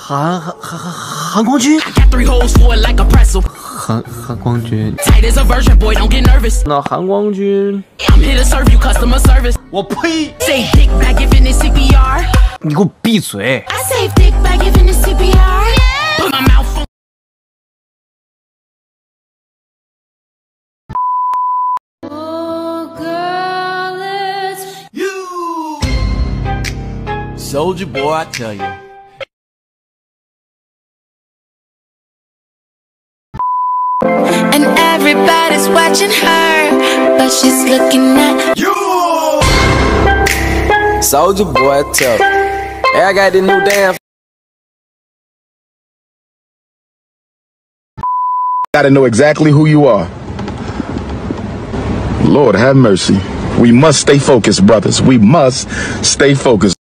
韩光君？韩光君？那韩光君？我呸！你给我闭嘴！ Soldier boy, I tell you. And everybody's watching her, but she's looking at you. Soldier boy, I tell you. Hey, I got this new damn. Gotta know exactly who you are. Lord have mercy. We must stay focused, brothers. We must stay focused.